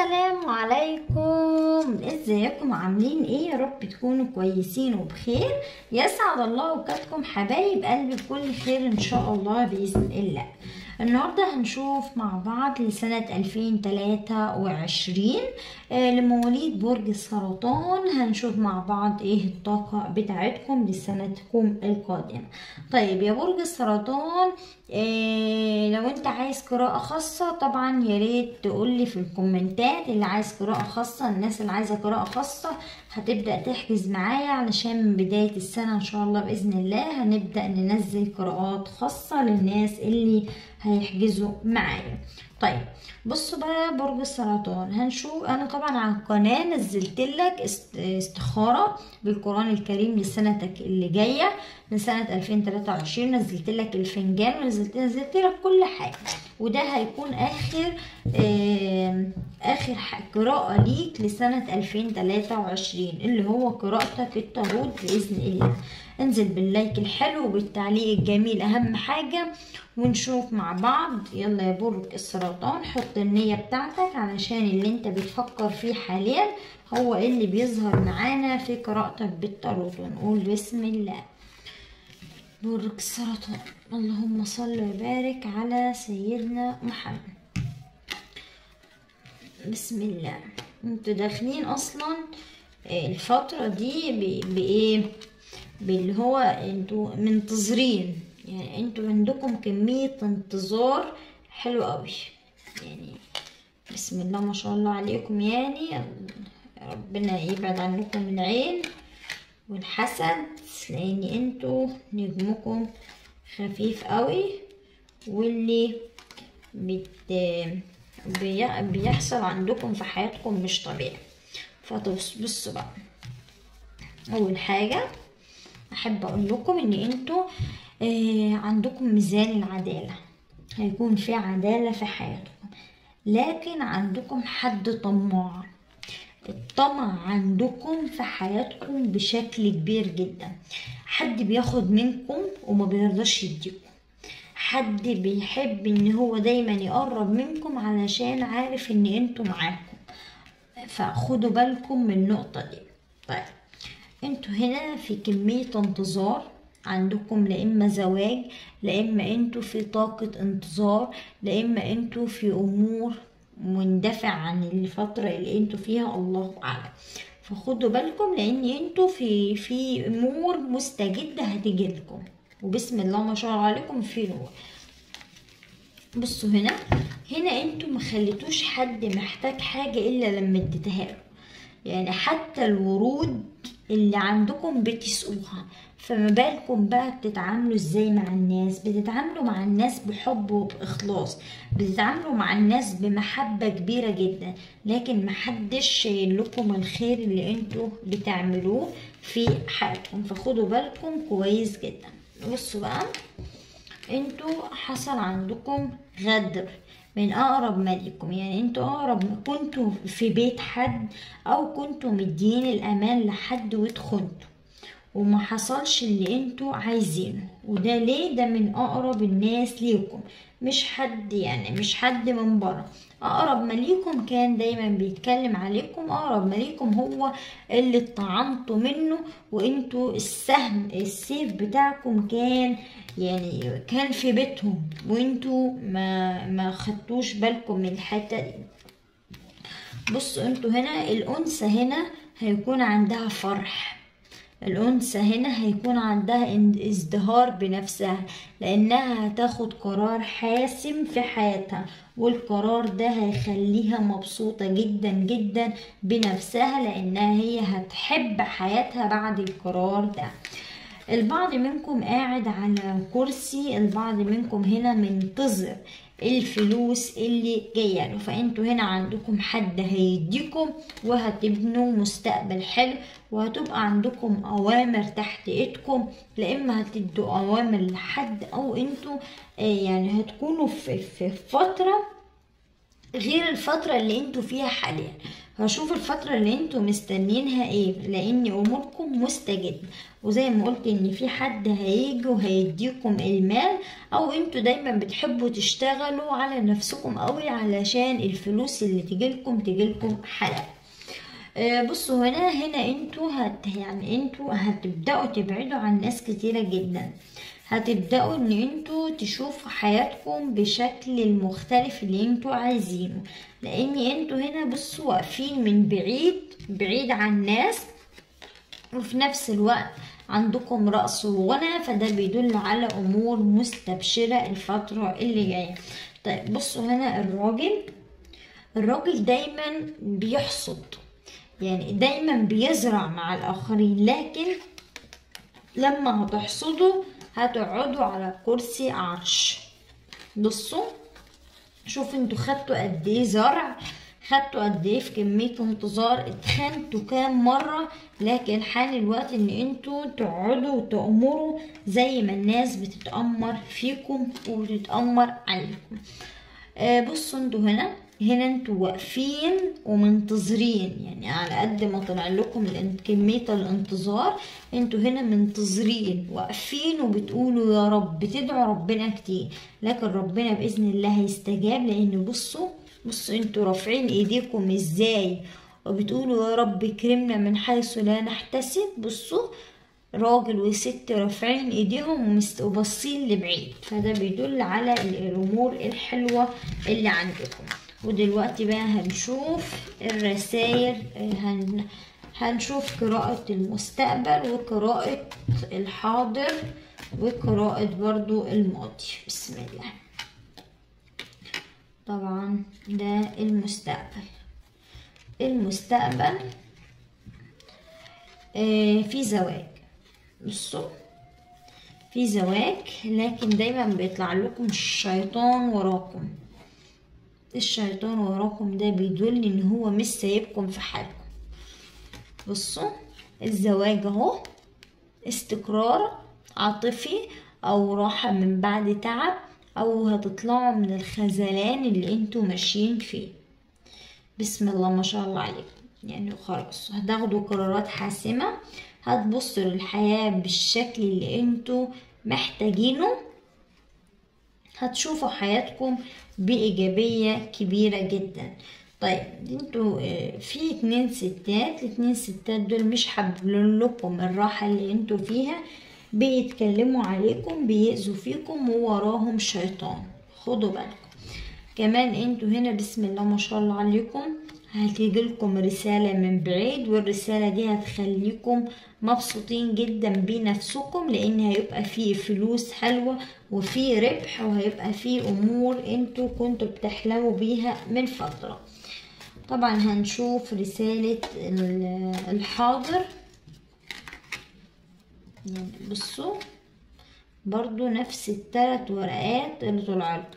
السلام عليكم، ازيكم؟ عاملين ايه؟ يا رب تكونوا كويسين وبخير. يسعد الله اوقاتكم حبايب قلبي بكل خير ان شاء الله باذن الله. النهارده هنشوف مع بعض لسنة 2023 لمواليد برج السرطان. هنشوف مع بعض ايه الطاقة بتاعتكم لسنتكم القادمة. طيب يا برج السرطان، لو انت عايز قراءة خاصة طبعا يا ريت تقولي في الكومنتات اللي عايز قراءة خاصة. الناس اللي عايزة قراءة خاصة هتبدأ تحجز معايا، علشان من بداية السنة ان شاء الله بإذن الله هنبدأ ننزل قراءات خاصة للناس اللي هيحجزوا معايا. طيب بصوا بقى برج السرطان، هنشوف انا طبعا على القناة نزلت لك استخارة بالقرآن الكريم لسنتك اللي جاية لسنة 2023. نزلت لك الفنجان ونزلت لك كل حاجة، وده هيكون اخر قراءة ليك لسنة 2023 اللي هو قراءتك التاروت بإذن الله. انزل باللايك الحلو وبالتعليق الجميل اهم حاجة، ونشوف مع بعض. يلا يا برج السرطان، حط النية بتاعتك علشان اللي انت بتفكر فيه حاليا هو اللي بيظهر معانا في قراءتك بالتاروت. ونقول بسم الله. برج السرطان، اللهم صل وبارك على سيدنا محمد. بسم الله. انتوا داخلين اصلا الفترة دي بايه؟ باللي هو انتوا منتظرين، يعني انتوا عندكم كمية انتظار حلو قوي. يعني بسم الله ما شاء الله عليكم، يعني ربنا يبعد عنكم العين والحسد، لان انتوا نجمكم خفيف قوي، واللي بيحصل عندكم في حياتكم مش طبيعي. فبصوا بقى، اول حاجة احب اقول لكم ان انتوا عندكم ميزان العدالة، هيكون في عدالة في حياتكم، لكن عندكم حد طماع. الطمع عندكم في حياتكم بشكل كبير جدا. حد بياخد منكم وما بيرضاش يديكم، حد بيحب ان هو دايما يقرب منكم علشان عارف ان انتوا معاكم، فخدوا بالكم من النقطة دي. طيب انتوا هنا في كمية انتظار عندكم، لا اما زواج، لا اما انتوا في طاقة انتظار، لا اما انتوا في امور مندفع عن الفترة اللي انتوا فيها، الله اعلم. فخدوا بالكم لان انتوا في امور مستجدة هتجيلكم، وبسم الله ما شاء الله عليكم في نور. بصوا هنا انتوا مخليتوش حد محتاج حاجة الا لما اديتها له. يعني حتى الورود اللي عندكم بتسقوها، فما بالكم بقى بتتعاملوا ازاي مع الناس؟ بتتعاملوا مع الناس بحب وبإخلاص، بتتعاملوا مع الناس بمحبة كبيرة جدا، لكن محدش شايل لكم الخير اللي انتوا بتعملوه في حياتكم. فخدوا بالكم كويس جدا. بصوا بقى، انتوا حصل عندكم غدر من اقرب ما ليكم، يعني انتوا اقرب كنتوا في بيت حد او كنتوا مدين الامان لحد واتخنتوا وما حصلش اللي انتوا عايزينه. وده ليه؟ ده من اقرب الناس ليكم، مش حد، يعني مش حد من بره. اقرب ما ليكم كان دايما بيتكلم عليكم، اقرب ما ليكم هو اللي اتطعنتوا منه، وانتوا السيف بتاعكم كان يعني كان في بيتهم، وانتوا ما خدتوش بالكم من الحتة دي. بصوا انتوا هنا الانثى هنا هيكون عندها فرح، الأنثى هنا هيكون عندها ازدهار بنفسها، لأنها هتاخد قرار حاسم في حياتها، والقرار ده هيخليها مبسوطة جدا جدا بنفسها، لأنها هي هتحب حياتها بعد القرار ده. البعض منكم قاعد على كرسي، البعض منكم هنا منتظر الفلوس اللي جايه له، فانتوا هنا عندكم حد هيديكم وهتبنوا مستقبل حلو، وهتبقى عندكم اوامر تحت ايدكم، لا اما هتدوا اوامر لحد او انتوا يعني هتكونوا في فتره غير الفتره اللي انتوا فيها حاليا. هشوف الفترة اللي انتوا مستنينها ايه، لان اموركم مستجد. وزي ما قلت ان في حد هيجي وهيديكم المال، او انتوا دايما بتحبوا تشتغلوا على نفسكم قوي علشان الفلوس اللي تجيلكم حلال. بصوا هنا انتوا يعني انتوا هتبدأوا تبعدوا عن ناس كتيرة جدا. هتبدأوا ان انتوا تشوفوا حياتكم بشكل المختلف اللي انتوا عايزينه، لان انتوا هنا بصوا واقفين من بعيد عن ناس، وفي نفس الوقت عندكم رأس وغنى، فده بيدل على امور مستبشرة الفترة اللي جاية. طيب بصوا هنا الراجل دايما بيحصد، يعني دايما بيزرع مع الآخرين، لكن لما هتحصدوا هتقعدوا على كرسي عرش. بصوا شوفوا انتوا خدتوا قد ايه زرع، خدتوا قد ايه في كمية انتظار، اتخنتوا كام مرة، لكن حان الوقت ان انتوا تقعدوا وتأمروا زي ما الناس بتتأمر فيكم وبتتأمر عليكم. بصوا انتوا هنا انتوا واقفين ومنتظرين، يعني على قد ما طلع لكم كمية الانتظار، انتوا هنا منتظرين واقفين وبتقولوا يا رب، بتدعوا ربنا كتير، لكن ربنا بإذن الله هيستجاب. لان بصوا انتوا رافعين ايديكم ازاي وبتقولوا يا رب اكرمنا من حيث لا نحتسب. بصوا راجل وست رافعين ايديهم وباصين لبعيد، فده بيدل على الامور الحلوة اللي عندكم. ودلوقتي بقى هنشوف الرسائل، هنشوف قراءة المستقبل وقراءة الحاضر وقراءة برضو الماضي. بسم الله. طبعا ده المستقبل في زواج. بصوا في زواج، لكن دايما بيطلع لكم الشيطان وراكم. الشيطان وراكم ده بيدل ان هو مش سايبكم في حالكم. بصوا الزواج اهو استقرار عاطفي، او راحة من بعد تعب، او هتطلعوا من الخذلان اللي انتوا ماشيين فيه. بسم الله ما شاء الله عليكم. يعني خلاص هتاخدوا قرارات حاسمة، هتبصوا للحياة بالشكل اللي انتوا محتاجينه، هتشوفوا حياتكم بإيجابية كبيرة جدا. طيب انتوا في 2 ستات، ال2 ستات دول مش حابين لكم الراحة اللي انتوا فيها، بيتكلموا عليكم، بيأذوا فيكم، ووراهم شيطان، خدوا بالكم. كمان انتوا هنا بسم الله ما شاء الله عليكم هتيجيلكم رسالة من بعيد، والرسالة دي هتخليكم مبسوطين جدا بنفسكم، لان هيبقى فيه فلوس حلوة وفيه ربح، وهيبقى فيه امور انتوا كنتوا بتحلموا بيها من فترة. طبعا هنشوف رسالة الحاضر. يعني بصوا برضو نفس ال3 ورقات اللي طلعلكم،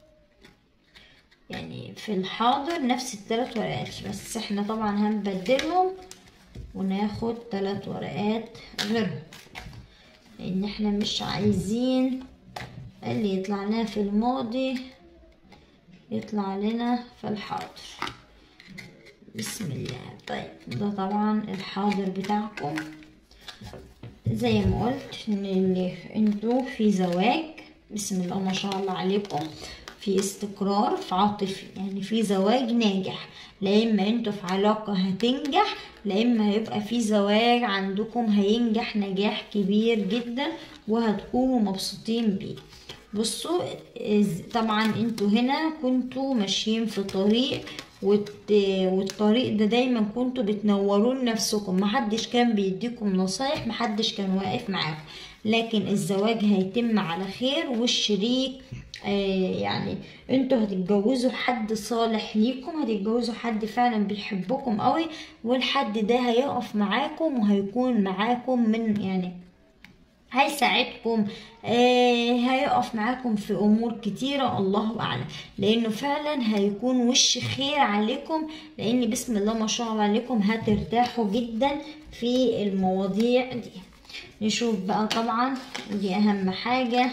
يعني في الحاضر نفس ال3 ورقات، بس احنا طبعا هنبدلهم وناخد 3 ورقات غيرهم، لان احنا مش عايزين اللي يطلع لنا في الماضي يطلع لنا في الحاضر. بسم الله. طيب ده طبعا الحاضر بتاعكم، زي ما قلت ان اللي انتوا في زواج، بسم الله ما شاء الله عليكم، في استقرار في عاطفي، يعني في زواج ناجح، لا اما انتوا في علاقة هتنجح، لا اما هيبقى في زواج عندكم هينجح نجاح كبير جدا وهتكونوا مبسوطين بيه. بصوا طبعا انتوا هنا كنتوا ماشيين في طريق، والطريق ده دايما كنتوا بتنوروا لنفسكم، محدش كان بيديكم نصايح، محدش كان واقف معاكم، لكن الزواج هيتم على خير، والشريك يعني انتوا هتتجوزوا حد صالح ليكم، هتتجوزوا حد فعلا بيحبكم قوي، والحد ده هيقف معاكم وهيكون معاكم من يعني هيساعدكم، هيقف معاكم في امور كتيرة، الله اعلم، لانه فعلا هيكون وش خير عليكم، لان بسم الله ما شاء الله عليكم هترتاحوا جدا في المواضيع دي. نشوف بقى طبعا دي اهم حاجة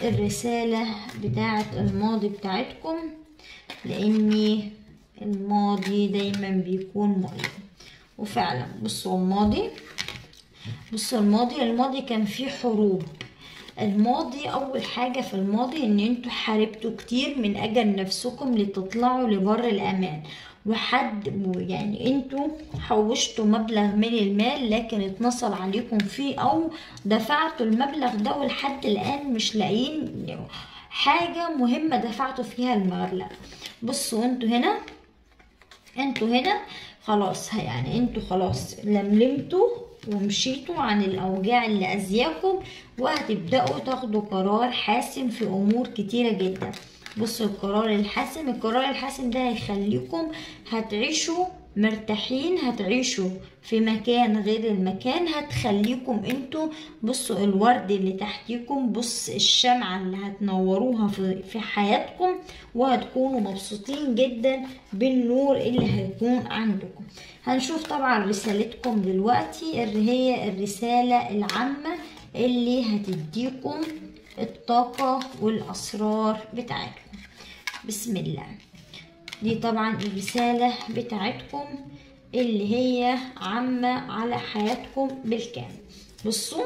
الرسالة بتاعة الماضي بتاعتكم، لاني الماضي دايما بيكون مؤلم. وفعلا بصوا الماضي كان فيه حروب. الماضي اول حاجة في الماضي ان انتوا حاربتوا كتير من اجل نفسكم لتطلعوا لبر الامان، يعني انتوا حوشتوا مبلغ من المال لكن اتنصل عليكم فيه او دفعتوا المبلغ ده ولحد الان مش لاقيين حاجة مهمة دفعتوا فيها المبلغ. بصوا انتوا هنا خلاص، يعني انتوا خلاص لملمتوا ومشيتوا عن الاوجاع اللي اذياكم، وهتبدأوا تاخدوا قرار حاسم في امور كتيرة جدا. بصوا القرار الحاسم ده هيخليكم هتعيشوا مرتاحين، هتعيشوا في مكان غير المكان، هتخليكم انتوا بصوا الورد اللي تحتيكم، بص الشمعة اللي هتنوروها في حياتكم، وهتكونوا مبسوطين جدا بالنور اللي هيكون عندكم. هنشوف طبعا رسالتكم دلوقتي اللي هي الرسالة العامة اللي هتديكم الطاقة والأسرار بتاعتكم. بسم الله. دي طبعا الرسالة بتاعتكم اللي هي عامة على حياتكم بالكامل. بصوا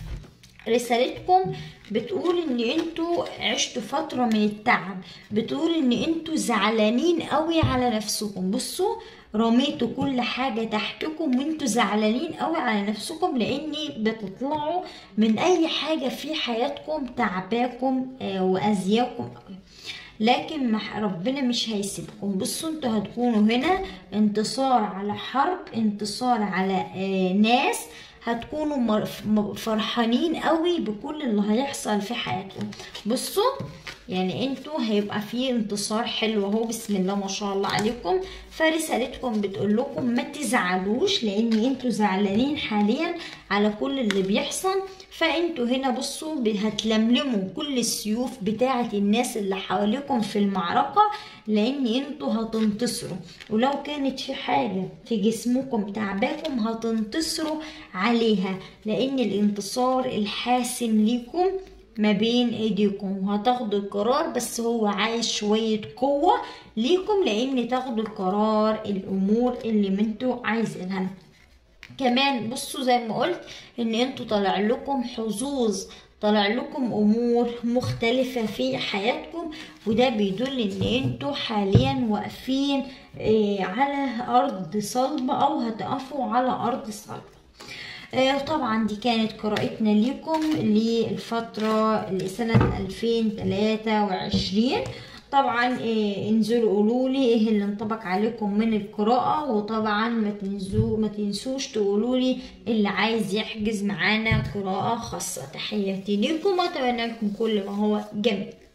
رسالتكم بتقول ان انتوا عشتوا فترة من التعب، بتقول ان انتوا زعلانين قوي على نفسكم. بصوا رميتوا كل حاجة تحتكم وانتوا زعلانين قوي على نفسكم، لاني بتطلعوا من اي حاجة في حياتكم تعباكم واذياكم قوي، لكن ربنا مش هيسيبكم. بصوا انتوا هتكونوا هنا انتصار على حرب، انتصار على ناس، هتكونوا فرحانين قوي بكل اللي هيحصل في حياتكم. بصوا يعني انتوا هيبقى فيه انتصار حلو اهو، بسم الله ما شاء الله عليكم. فرسالتكم بتقول لكم ما تزعلوش، لان انتوا زعلانين حاليا على كل اللي بيحصل. فانتوا هنا بصوا هتلملموا كل السيوف بتاعه الناس اللي حواليكم في المعركة، لان انتوا هتنتصروا، ولو كانت في حاجة في جسمكم تعباكم هتنتصروا عليها، لان الانتصار الحاسم ليكم ما بين ايديكم، وهتاخدوا القرار، بس هو عايز شوية قوة ليكم لان تاخدوا القرار الامور اللي انتوا عايزينها. كمان بصوا زي ما قلت ان انتوا طلع لكم حظوظ، طلع لكم امور مختلفة في حياتكم، وده بيدل ان انتوا حاليا واقفين على ارض صلبة او هتقفوا على ارض صلبة. طبعا دي كانت قراءتنا ليكم للفترة لسنة 2023. طبعا انزلوا قولوا لي ايه اللي انطبق عليكم من القراءة، وطبعا ما تنسوش تقولوا لي اللي عايز يحجز معانا قراءة خاصة. تحياتي لكم واتمنى لكم كل ما هو جميل.